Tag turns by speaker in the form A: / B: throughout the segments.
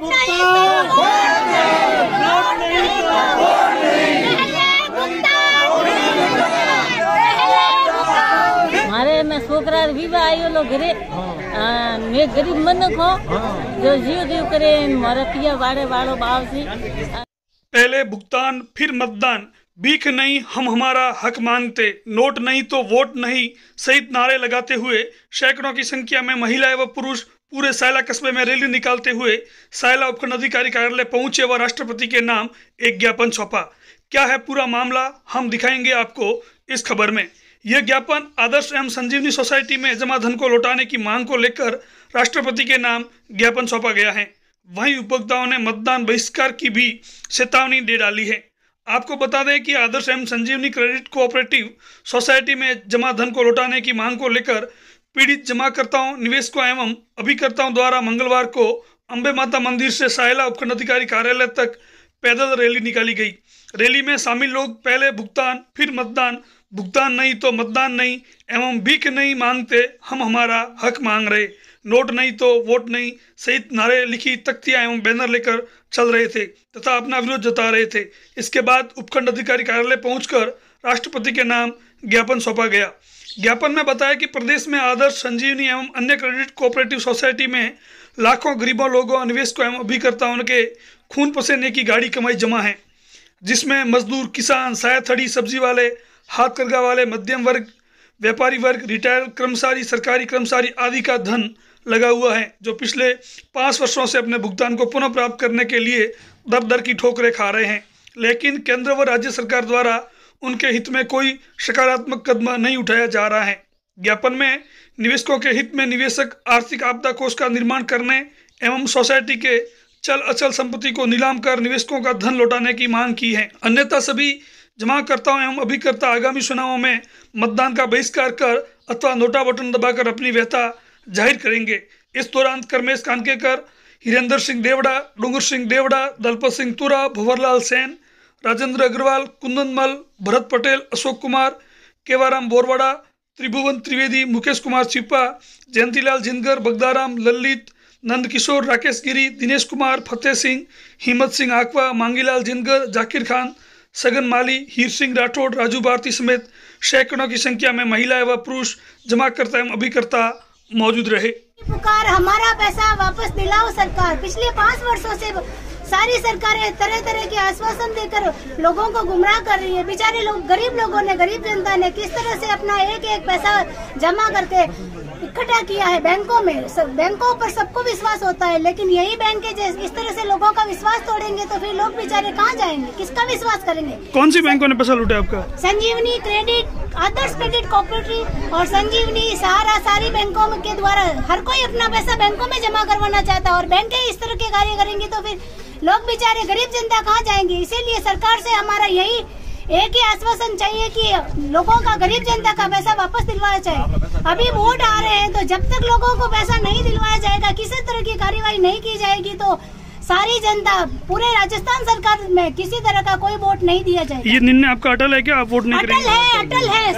A: मारे में छोकरा विवाह आयो लो घरे मैं गरीब मनक हो जो जीव जीव करे मारा पिया वाड़े वाड़ो बाव से।
B: पहले भुगतान फिर मतदान, भीख नहीं हम हमारा हक मांगते, नोट नहीं तो वोट नहीं सहित नारे लगाते हुए सैकड़ों की संख्या में महिलाएं व पुरुष पूरे सायला कस्बे में रैली निकालते हुए सायला उपखंड अधिकारी कार्यालय पहुंचे व राष्ट्रपति के नाम एक ज्ञापन सौंपा। क्या है पूरा मामला हम दिखाएंगे आपको इस खबर में। यह ज्ञापन आदर्श एवं संजीवनी सोसाइटी में जमा धन को लौटाने की मांग को लेकर राष्ट्रपति के नाम ज्ञापन सौंपा गया है। वहीं उपभोक्ताओं ने मतदान बहिष्कार की भी चेतावनी दे डाली है। आपको बता दें कि आदर्श एवं संजीवनी क्रेडिट कोऑपरेटिव सोसाइटी में जमा धन को लौटाने की मांग को लेकर पीड़ित जमाकर्ताओं, निवेशकों एवं अभिकर्ताओं द्वारा मंगलवार को अंबे माता मंदिर से सायला उपखंड अधिकारी कार्यालय तक पैदल रैली निकाली गई। रैली में शामिल लोग पहले भुगतान फिर मतदान, भुगतान नहीं तो मतदान नहीं एवं भीख नहीं मांगते हम हमारा हक मांग रहे, नोट नहीं तो वोट नहीं सहित नारे लिखी तख्तियां एवं बैनर लेकर चल रहे थे तथा अपना विरोध जता रहे थे। इसके बाद उपखंड अधिकारी कार्यालय पहुंचकर राष्ट्रपति के नाम ज्ञापन सौंपा गया। ज्ञापन में बताया कि प्रदेश में आदर्श, संजीवनी एवं अन्य क्रेडिट कोऑपरेटिव सोसाइटी में लाखों गरीबों लोगों, निवेशकों एवं अभिकर्ताओं के खून पसीने की गाड़ी कमाई जमा है, जिसमें मजदूर, किसान, सायाथड़ी, सब्जी वाले, हाथ करगा वाले, मध्यम वर्ग, व्यापारी वर्ग, रिटायर्ड कर्मचारी, सरकारी कर्मचारी आदि का धन लगा हुआ है, जो पिछले 5 वर्षों से अपने भुगतान को पुनः प्राप्त करने के लिए दर दर की ठोकरें खा रहे हैं। लेकिन केंद्र व राज्य सरकार द्वारा उनके हित में कोई सकारात्मक कदम नहीं उठाया जा रहा है। ज्ञापन में निवेशकों के हित में निवेशक आर्थिक आपदा कोष का निर्माण करने एवं सोसाइटी के चल अचल संपत्ति को नीलाम कर निवेशकों का धन लौटाने की मांग की है। अन्यथा सभी जमाकर्ताओं एवं अभिकर्ता आगामी चुनावों में मतदान का बहिष्कार कर अथवा नोटा बटन दबाकर अपनी व्यथा जाहिर करेंगे। इस दौरान करमेश कानकेकर, हिरेंद्र सिंह देवड़ा, डूंगर सिंह देवड़ा, दलपत सिंह तुरा, भंवरलाल सेन, राजेंद्र अग्रवाल, कुंदन मल, भरत पटेल, अशोक कुमार, केवाराम बोरवाड़ा, त्रिभुवन त्रिवेदी, मुकेश कुमार चिप्पा, जयंतीलाल जिंदगर, बगदाराम, ललित, नंदकिशोर, राकेश गिरी, दिनेश कुमार, फतेह सिंह, हिम्मत सिंह आकवा, मांगीलाल जिंदगर, जाकिर खान, सगन माली, हीर सिंह राठौड़, राजू भारती समेत सैकड़ों की संख्या में महिलाएं व पुरुष जमाकर्ता एवं अभिकर्ता मौजूद रहे।
C: पुकार हमारा पैसा वापस दिलाओ सरकार। पिछले 5 वर्षों से सारी सरकारें तरह तरह के आश्वासन देकर लोगों को गुमराह कर रही है। बेचारे लोग, गरीब लोगों ने, गरीब जनता ने किस तरह से अपना एक एक पैसा जमा करके इकट्ठा किया है बैंकों में। बैंकों पर सबको विश्वास होता है, लेकिन यही बैंक है इस तरह से लोगों का विश्वास तोड़ेंगे तो फिर लोग बेचारे कहाँ जाएंगे, किसका विश्वास करेंगे।
B: कौन सी बैंकों ने पैसा लूटा आपका?
C: Sanjivani credit, Adarsh credit cooperative और संजीवनी, सहारा, सारी बैंकों के द्वारा हर कोई अपना पैसा बैंकों में जमा करवाना चाहता है और बैंक इस तरह के कार्य करेंगे तो फिर लोग बेचारे गरीब जनता कहाँ जाएंगे। इसीलिए सरकार से हमारा यही एक ही आश्वासन चाहिए कि लोगों का, गरीब जनता का पैसा वापस दिलवाया जाए। अभी वोट आ रहे हैं तो जब तक लोगों को पैसा नहीं दिलवाया जाएगा, किसी तरह की कार्यवाही नहीं की जाएगी तो सारी जनता, पूरे राजस्थान सरकार में किसी तरह का कोई वोट नहीं दिया जाएगा।
B: ये निर्णय आपका अटल है क्या? आप वोट नहीं करेंगे?
C: अटल है,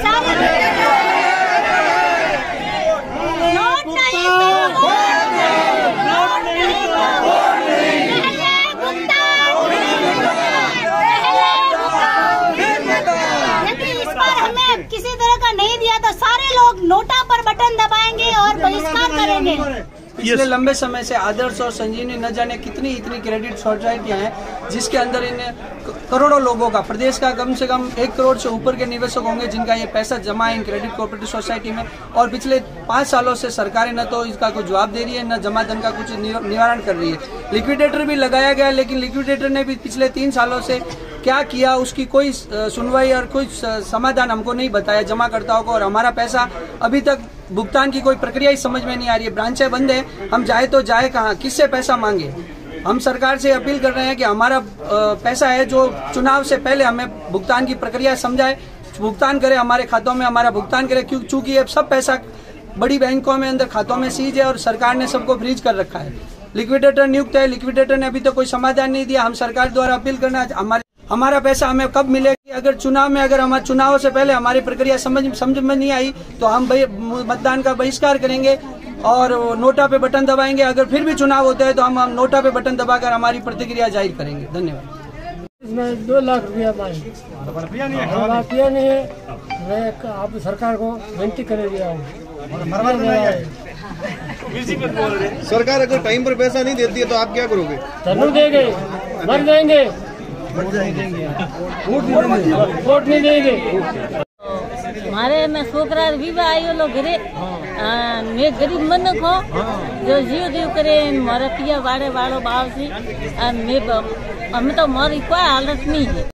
C: किसी तरह का नहीं दिया तो सारे लोग नोटा पर बटन दबाएंगे और बहिष्कार करेंगे।
D: पिछले लंबे समय से आदर्श और संजीवनी न जाने कितनी इतनी क्रेडिट सोसाइटियां हैं जिसके अंदर इन करोड़ों लोगों का, प्रदेश का कम से कम 1 करोड़ से ऊपर के निवेशक होंगे जिनका ये पैसा जमा है इन क्रेडिट कोऑपरेटिव सोसाइटी में। और पिछले 5 सालों से सरकारें न तो इसका कोई जवाब दे रही है, न जमा धन का कुछ निवारण कर रही है। लिक्विडेटर भी लगाया गया, लेकिन लिक्विडेटर ने भी पिछले 3 सालों से क्या किया उसकी कोई सुनवाई और कोई समाधान हमको नहीं बताया जमाकर्ताओं को। और हमारा पैसा अभी तक भुगतान की कोई प्रक्रिया ही समझ में नहीं आ रही है। ब्रांचें बंद है, हम जाए तो जाए कहाँ, किससे पैसा मांगे। हम सरकार से अपील कर रहे हैं कि हमारा पैसा है जो चुनाव से पहले हमें भुगतान की प्रक्रिया समझाए, भुगतान करे, हमारे खातों में हमारा भुगतान करे। चूंकि अब सब पैसा बड़ी बैंकों में अंदर खातों में सीज है और सरकार ने सबको फ्रीज कर रखा है। लिक्विडेटर नियुक्त है, लिक्विडेटर ने अभी तक कोई समाधान नहीं दिया। हम सरकार द्वारा अपील करना, हमारा पैसा हमें कब मिलेगी। अगर चुनाव में, अगर हमारे चुनाव से पहले हमारी प्रक्रिया समझ में नहीं आई तो हम मतदान का बहिष्कार करेंगे। और नोटा पे बटन दबाएंगे। अगर फिर भी चुनाव होता है तो हम नोटा पे बटन दबाकर हमारी प्रतिक्रिया जाहिर करेंगे। धन्यवाद।
E: इसमें 2 लाख रुपया पाए माफिया नहीं है। मैं आप सरकार को विनती कर दिया हूँ।
F: सरकार अगर टाइम पर पैसा नहीं देती है तो आप क्या करोगे?
E: चलू देंगे, मर जाएंगे, वोट नहीं देंगे।
A: मारे में छोकरा विवाह आयो लो घरे मैं गरीब मनक हो जो जीव जीव करे मारा पिया वाड़े वाड़ो बाव से मैं तो मारी कोई हालत नहीं है।